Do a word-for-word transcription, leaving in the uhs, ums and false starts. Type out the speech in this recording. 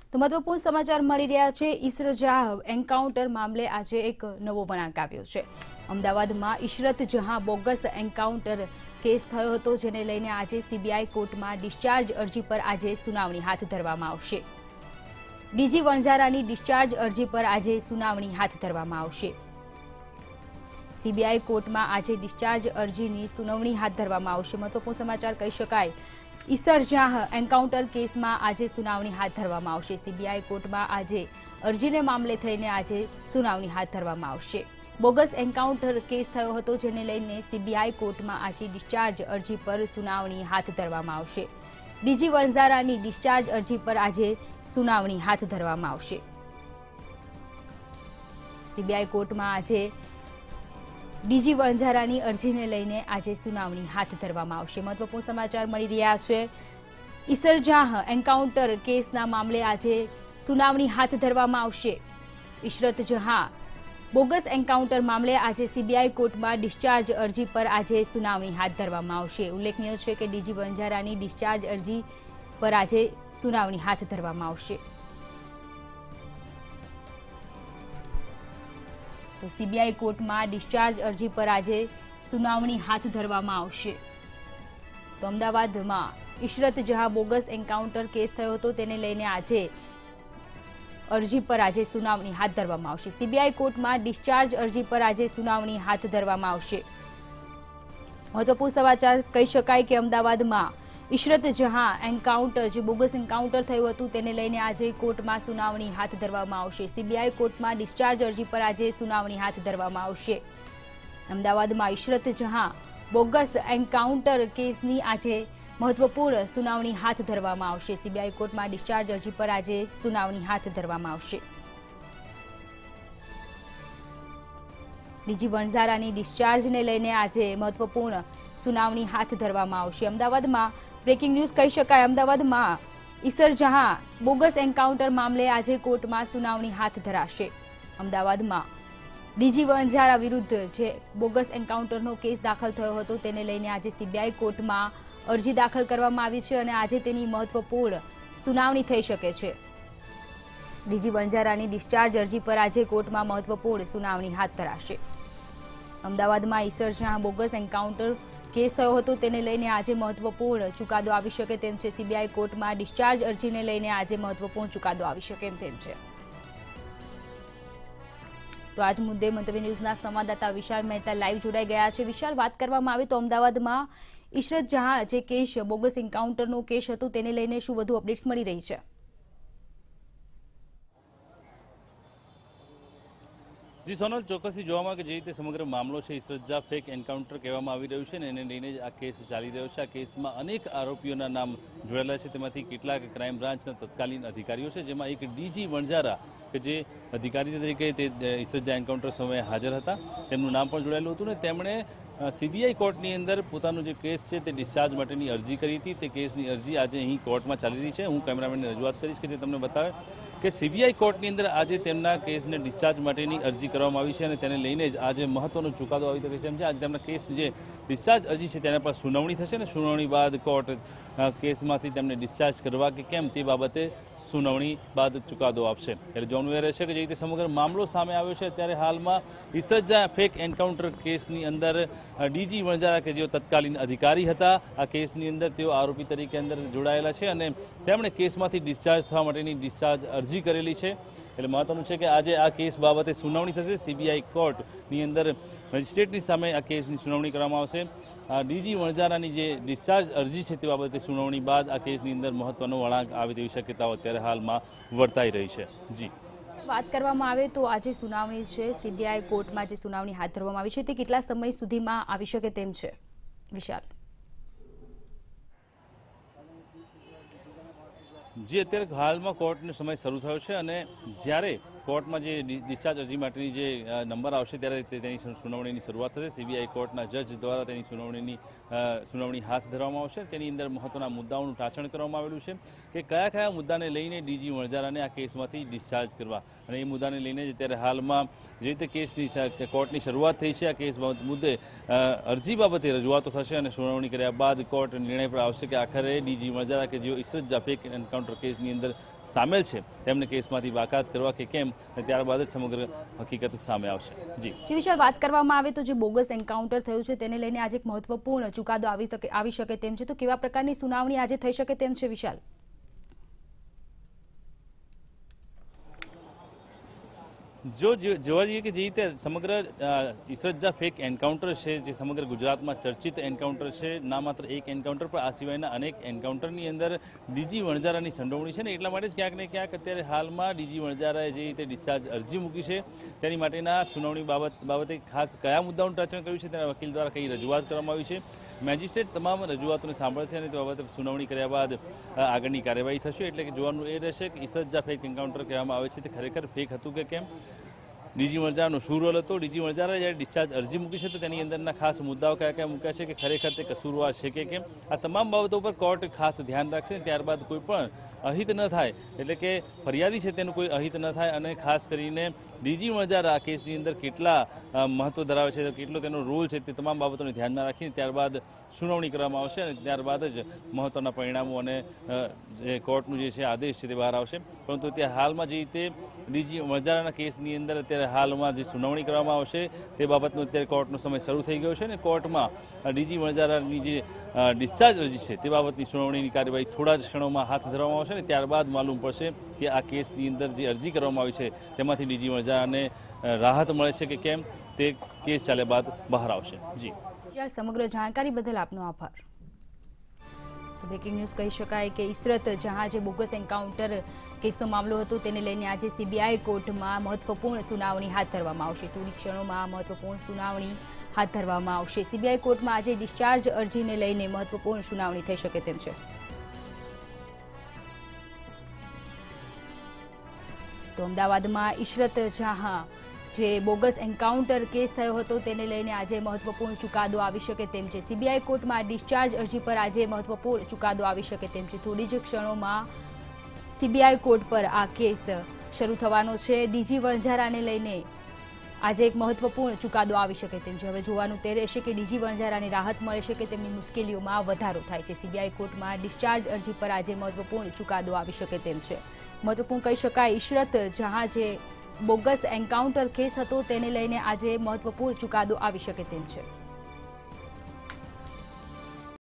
તો મહત્વપૂર્ણ સમાચાર મળી રહ્યા છે। ઇશરતજહાં એન્કાઉન્ટર મામલે આજે એક નવો વળાંક આવ્યો છે। અમદાવાદમાં ઇશરતજહાં બોગસ એન્કાઉન્ટર કેસ થયો હતો, જેને લઈને આજે સીબીઆઈ કોર્ટમાં ડિસ્ચાર્જ અરજી પર આજે સુનાવણી હાથ ધરવામાં આવશે। ડીજી વણઝારાની ડિસ્ચાર્જ અરજી પર આજે સુનાવણી હાથ ધરવામાં આવશે। સીબીઆઈ કોર્ટમાં આજે ડિસ્ચાર્જ અરજીની સુનાવણી હાથ ધરવામાં આવશે। મહત્વપૂર્ણ સમાચાર કહી શકાય, ઇશરતજહાં એન્કાઉન્ટર કેસમાં આજે સુનાવણી હાથ ધરવામાં આવશે। સીબીઆઈ કોર્ટમાં આજે અરજીને મામલે થઈને આજે સુનાવણી હાથ ધરવામાં આવશે। બોગસ એન્કાઉન્ટર કેસ થયો હતો, જેને લઈને સીબીઆઈ કોર્ટમાં આજે ડિસ્ચાર્જ અરજી પર સુનાવણી હાથ ધરવામાં આવશે। ડીજી વણઝારાની ડિસ્ચાર્જ અરજી પર આજે સુનાવણી હાથ ધરવામાં આવશે। સીબીઆઈ કોર્ટમાં આજે ડીજી વણઝારાની અરજીને લઈને આજે સુનાવણી હાથ ધરવામાં આવશે। મહત્વપૂર્ણ સમાચાર મળી રહ્યા છે। ઇશરતજહાં એન્કાઉન્ટર કેસના મામલે આજે સુનાવણી હાથ ધરવામાં આવશે। ઇશરતજહાં બોગસ એન્કાઉન્ટર મામલે આજે સીબીઆઈ કોર્ટમાં ડિસ્ચાર્જ અરજી પર આજે સુનાવણી હાથ ધરવામાં આવશે। ઉલ્લેખનીય છે કે ડીજી વણઝારાની ડિસ્ચાર્જ અરજી પર આજે સુનાવણી હાથ ધરવામાં આવશે। તો સીબીઆઈ કોર્ટમાં ડિસ્ચાર્જ અરજી પર આજે સુનાવણી હાથ ધરવામાં આવશે। તો અમદાવાદમાં ઇશરતજહાં બોગસ એન્કાઉન્ટર કેસ થયો હતો, તેને લઈને આજે અરજી પર આજે સુનાવણી હાથ ધરવામાં આવશે। સીબીઆઈ કોર્ટમાં ડિસ્ચાર્જ અરજી પર આજે સુનાવણી હાથ ધરવામાં આવશે। મહત્વપૂર્ણ સમાચાર કહી શકાય કે અમદાવાદમાં ઇશરતજહાં એન્કાઉન્ટર જે બોગસ એન્કાઉન્ટર થયું હતું, તેને લઈને આજે કોર્ટમાં સુનાવણી હાથ ધરવામાં આવશે। સીબીઆઈ કોર્ટમાં ડિસ્ચાર્જ અરજી પર આજે સુનાવણી હાથ ધરવામાં આવશે। અમદાવાદમાં ઇશરતજહાં બોગસ એન્કાઉન્ટર કેસની આજે મહત્વપૂર્ણ સુનાવણી હાથ ધરવામાં આવશે। સીબીઆઈ કોર્ટમાં ડિસ્ચાર્જ અરજી પર આજે સુનાવણી હાથ ધરવામાં આવશે। ડીજી વણઝારાની ડિસ્ચાર્જને લઈને આજે મહત્વપૂર્ણ સુનાવણી હાથ ધરવામાં આવશે। અમદાવાદમાં બ્રેકિંગ ન્યૂઝ કહી શકાય, અમદાવાદમાં ઇશરતજહાં બોગસ એન્કાઉન્ટર મામલે આજે કોર્ટમાં સુનાવણી હાથ ધરાશે। અમદાવાદમાં ડીજી વણઝારા વિરુદ્ધ જે બોગસ એન્કાઉન્ટરનો કેસ દાખલ થયો હતો, તેને લઈને આજે સીબીઆઈ કોર્ટમાં અરજી દાખલ કરવામાં આવી છે અને આજે તેની મહત્વપૂર્ણ સુનાવણી થઈ શકે છે। ડીજી વણઝારાની ડિસ્ચાર્જ અરજી પર આજે કોર્ટમાં મહત્વપૂર્ણ સુનાવણી હાથ ધરાશે। અમદાવાદમાં ઇશરતજહાં બોગસ એન્કાઉન્ટર કેસ થયો હતો, તેને લઈને આજે મહત્વપૂર્ણ ચુકાદો આવી શકે તેમ છે। સીબીઆઈ કોર્ટમાં ડિસ્ચાર્જ અરજીને લઈને આજે મહત્વપૂર્ણ ચુકાદો આવી શકે એમ તેમ છે। તો આજ મુદ્દે મંતવ્ય ન્યૂઝના સંવાદદાતા વિશાલ મહેતા લાઈવ જોડાઈ ગયા છે। વિશાલ, વાત કરવામાં આવે તો અમદાવાદમાં ઇશરતજહાં જે કેસ બોગસ એન્કાઉન્ટરનો કેસ હતો, તેને લઈને શું વધુ અપડેટ્સ મળી રહી છે? જી સોનલ, ચોક્કસથી જોવામાં કે જે રીતે સમગ્ર મામલો છે ઇશરતજહાં ફેક એન્કાઉન્ટર કહેવામાં આવી રહ્યું છે ને એને લઈને જ આ કેસ ચાલી રહ્યો છે। આ કેસમાં અનેક આરોપીઓના નામ જોડાયેલા છે, તેમાંથી કેટલાક ક્રાઇમ બ્રાન્ચના તત્કાલીન અધિકારીઓ છે, જેમાં એક ડીજી વણઝારા કે જે અધિકારી તરીકે તે ઇશરતજહાં એન્કાઉન્ટર સમયે હાજર હતા, તેમનું નામ પણ જોડાયેલું હતું ને તેમણે સીબીઆઈ કોર્ટની અંદર પોતાનો જે કેસ છે તે ડિસ્ચાર્જ માટેની અરજી કરી હતી। તે કેસની અરજી આજે અહીં કોર્ટમાં ચાલી રહી છે। હું કેમેરામેનને રજૂઆત કરીશ કે તે તમને બતાવે કે સીબીઆઈ કોર્ટની અંદર આજે તેમના કેસને ડિસ્ચાર્જ માટેની અરજી કરવામાં આવી છે અને તેને લઈને જ આજે મહત્વનો ચુકાદો આવી શકે છે। આજે તેમના કેસ જે ડિસ્ચાર્જ અરજી છે તેના પર સુનાવણી થશે ને સુનાવણી બાદ કોર્ટ કેસમાંથી તેમને ડિસ્ચાર્જ કરવા કે કેમ તે બાબતે સુનાવણી બાદ ચુકાદો આપશે। એટલે જોવાનું એ રહેશે કે જે રીતે સમગ્ર મામલો સામે આવ્યો છે, ત્યારે હાલમાં ઇશરતજહાં ફેક એન્કાઉન્ટર કેસની અંદર ડીજી વણઝારા કે જેઓ તત્કાલીન અધિકારી હતા, આ કેસની અંદર તેઓ આરોપી તરીકે અંદર જોડાયેલા છે અને તેમણે કેસમાંથી ડિસ્ચાર્જ થવા માટેની ડિસ્ચાર્જ અરજી કરેલી છે। એટલે મહત્વનું છે કે આજે આ કેસ બાબતે સુનાવણી થશે। સીબીઆઈ કોર્ટની અંદર મેજિસ્ટ્રેટની સામે આ કેસની સુનાવણી કરવામાં આવશે। ડીજી વણઝારાની જે ડિસ્ચાર્જ અરજી છે તે બાબતે સુનાવણી બાદ આ કેસની અંદર મહત્વનો વળાંક આવે તેવી શક્યતાઓ અત્યારે હાલમાં વર્તાઈ રહી છે। જી વાત કરવામાં આવે તો આજે સુનાવણી છે, સીબીઆઈ કોર્ટમાં જે સુનાવણી હાથ ધરવામાં આવી છે તે કેટલા સમય સુધીમાં આવી શકે તેમ છે? વિશાલ, જે અત્યારે હાલમાં કોર્ટનો સમય શરૂ થયો છે અને જ્યારે કોર્ટમાં જે ડિસ્ચાર્જ અરજી માટેની જે નંબર આવશે ત્યારે તેની સુનાવણીની શરૂઆત થશે। સીબીઆઈ કોર્ટના જજ દ્વારા તેની સુનાવણીની સુનાવણી હાથ ધરવામાં આવશે। તેની અંદર મહત્વના મુદ્દાઓનું ટાંચણ કરવામાં આવેલું છે કે કયા કયા મુદ્દાને લઈને ડીજી વણજારાને આ કેસમાંથી ડિસ્ચાર્જ કરવા, અને એ મુદ્દાને લઈને જ અત્યારે હાલમાં જે રીતે કેસની કોર્ટની શરૂઆત થઈ છે, આ કેસ મુદ્દે અરજી બાબતે રજૂઆતો થશે અને સુનાવણી કર્યા બાદ કોર્ટ નિર્ણય પર આવશે કે આખરે ડીજી વણજારા કે જેઓ ઇશરત જા ફેક એન્કાઉન્ટર કેસની અંદર સામેલ છે તેમને કેસમાંથી બાકાત કરવા કે કેમ, ત્યારબાદ જ સમગ્ર હકીકત સામે આવશે। જી જે વિશે વાત કરવામાં આવે તો જે બોગસ એન્કાઉન્ટર થયું છે તેને લઈને આજે એક મહત્વપૂર્ણ ચુકાદો આવી આવી શકે તેમ છે, તો કેવા પ્રકારની સુનાવણી આજે થઈ શકે તેમ છે વિશાલ? જો જોવા જઈએ કે જે રીતે સમગ્ર ઇશરત જા ફેક એન્કાઉન્ટર છે, જે સમગ્ર ગુજરાતમાં ચર્ચિત એન્કાઉન્ટર છે, ના માત્ર એક એન્કાઉન્ટર પણ આ સિવાયના અનેક એન્કાઉન્ટરની અંદર ડીજી વણજારાની સંડોવણી છે ને એટલા માટે જ ક્યાંક ને ક્યાંક અત્યારે હાલમાં ડીજી વણજારાએ જે રીતે ડિસ્ચાર્જ અરજી મૂકી છે તેની માટેના સુનાવણી બાબત બાબતે ખાસ કયા મુદ્દાઓનું ટાંચણ કર્યું છે તેના વકીલ દ્વારા કઈ રજૂઆત કરવામાં આવી છે। મેજિસ્ટ્રેટ તમામ રજૂઆતોને સાંભળશે અને તે બાબતે સુનાવણી કર્યા બાદ આગળની કાર્યવાહી થશે। એટલે કે જોવાનું એ રહેશે કે ઇશરત જા ફેક એન્કાઉન્ટર કહેવામાં આવે છે તે ખરેખર ફેક હતું કે કેમ, ડીજી વણજારાનો શું રોલ હતો, ડીજી વણજારાએ જ્યારે ડિસ્ચાર્જ અરજી મૂકી છે તો તેની અંદરના ખાસ મુદ્દાઓ કયા કયા મૂક્યા છે કે ખરેખર તે કસૂરવાર છે કે કેમ, આ તમામ બાબતો પર કોર્ટ ખાસ ધ્યાન રાખશે। ત્યારબાદ કોઈ પણ અહિત ન થાય, એટલે કે ફરિયાદી છે તેનું કોઈ અહિત ન થાય, અને ખાસ કરીને ડીજી વણજારા આ કેસની અંદર કેટલા મહત્વ ધરાવે છે, કેટલો તેનો રોલ છે, તે તમામ બાબતોને ધ્યાનમાં રાખીને ત્યારબાદ સુનાવણી કરવામાં આવશે અને ત્યારબાદ જ મહત્વના પરિણામો અને જે કોર્ટનું જે છે આદેશ છે તે બહાર આવશે। પરંતુ અત્યારે હાલમાં જે રીતે ડીજી વણજારાના કેસની અંદર અત્યારે હાલમાં જે સુનાવણી કરવામાં આવશે તે બાબતનો અત્યારે કોર્ટનો સમય શરૂ થઈ ગયો છે અને કોર્ટમાં ડીજી વણજારાની જે ડિસ્ચાર્જ અરજી છે તે બાબતની સુનાવણીની કાર્યવાહી થોડા જ ક્ષણોમાં હાથ ધરવામાં આવશે અને ત્યારબાદ માલુમ પડશે કે આ કેસની અંદર જે અરજી કરવામાં આવી છે તેમાંથી ડીજી વણજારાને રાહત મળે છે કે કેમ, તે કેસ ચાલ્યા બાદ બહાર આવશે। જી સમગ્ર જાણકારી બદલ આપનો આભાર। બ્રેકિંગ ન્યૂઝ કહી શકાય કે ઇશરત જહાં જે બોગસ એન્કાઉન્ટર કેસનો મામલો હતો તેને લઈને આજે સીબીઆઈ કોર્ટમાં મહત્વપૂર્ણ સુનાવણી હાથ ધરવામાં આવશે। થોડી ક્ષણોમાં મહત્વપૂર્ણ સુનાવણી હાથ ધરવામાં આવશે। સીબીઆઈ કોર્ટમાં આજે ડિસ્ચાર્જ અરજીને લઈને મહત્વપૂર્ણ સુનાવણી થઈ શકે તેમ છે। તો અમદાવાદમાં ઇશરત જહાં જે બોગસ એન્કાઉન્ટર કેસ થયો હતો તેને લઈને આજે મહત્વપૂર્ણ ચુકાદો આવી શકે તેમ છે। સીબીઆઈ કોર્ટમાં ડિસ્ચાર્જ અરજી પર આજે મહત્વપૂર્ણ ચુકાદો આવી શકે તેમ છે। થોડી જ ક્ષણોમાં સીબીઆઈ કોર્ટ પર આ કેસ શરૂ થવાનો છે। ડીજી વણજારાને લઈને આજે એક મહત્વપૂર્ણ ચુકાદો આવી શકે તેમ છે। હવે જોવાનું તે રહેશે કે ડીજી વણજારાને રાહત મળે છે કે તેમની મુશ્કેલીઓમાં વધારો થાય છે। સીબીઆઈ કોર્ટમાં ડિસ્ચાર્જ અરજી પર આજે મહત્વપૂર્ણ ચુકાદો આવી શકે તેમ છે। મહત્વપૂર્ણ કહી શકાય ઇશરત જહાં જે બોગસ એન્કાઉન્ટર કેસ હતો તેને લઈને આજે મહત્વપૂર્ણ ચુકાદો આવી શકે તેમ છે।